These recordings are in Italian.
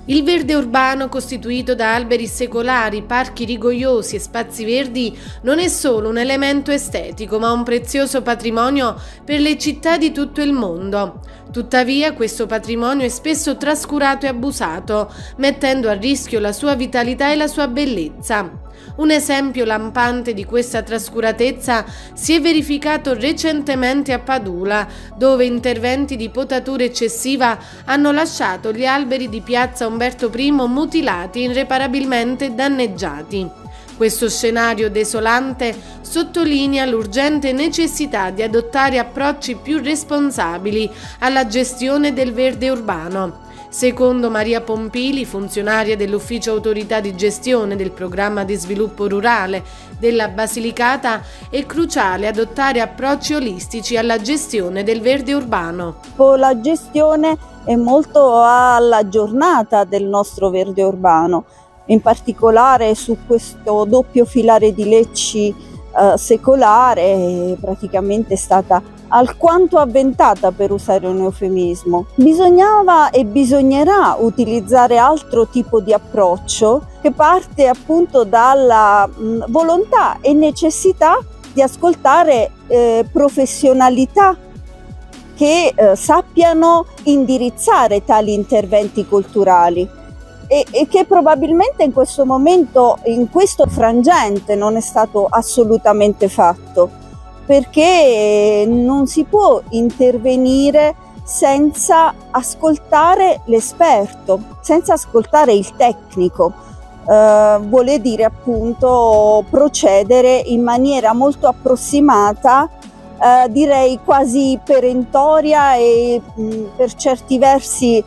Il verde urbano, costituito da alberi secolari, parchi rigogliosi e spazi verdi, non è solo un elemento estetico, ma un prezioso patrimonio per le città di tutto il mondo. Tuttavia, questo patrimonio è spesso trascurato e abusato, mettendo a rischio la sua vitalità e la sua bellezza. Un esempio lampante di questa trascuratezza si è verificato recentemente a Padula, dove interventi di potatura eccessiva hanno lasciato gli alberi di piazza Umberto I mutilati e irreparabilmente danneggiati. Questo scenario desolante sottolinea l'urgente necessità di adottare approcci più responsabili alla gestione del verde urbano. Secondo Maria Pompili, funzionaria dell'Ufficio Autorità di Gestione del Programma di Sviluppo Rurale della Basilicata, è cruciale adottare approcci olistici alla gestione del verde urbano. La gestione è molto alla giornata del nostro verde urbano, in particolare su questo doppio filare di lecci secolare praticamente è stata alquanto avventata, per usare un eufemismo. Bisognava e bisognerà utilizzare altro tipo di approccio che parte appunto dalla volontà e necessità di ascoltare professionalità che sappiano indirizzare tali interventi culturali e che probabilmente in questo momento, in questo frangente, non è stato assolutamente fatto, perché non si può intervenire senza ascoltare l'esperto, senza ascoltare il tecnico. Vuole dire appunto procedere in maniera molto approssimata, direi quasi perentoria e per certi versi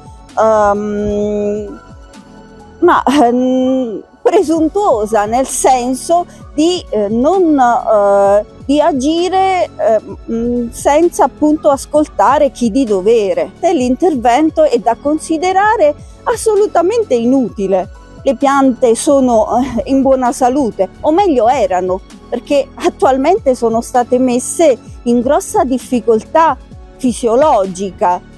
presuntuosa, nel senso di di agire senza appunto ascoltare chi di dovere. E l'intervento è da considerare assolutamente inutile. Le piante sono in buona salute, o meglio erano, perché attualmente sono state messe in grossa difficoltà fisiologica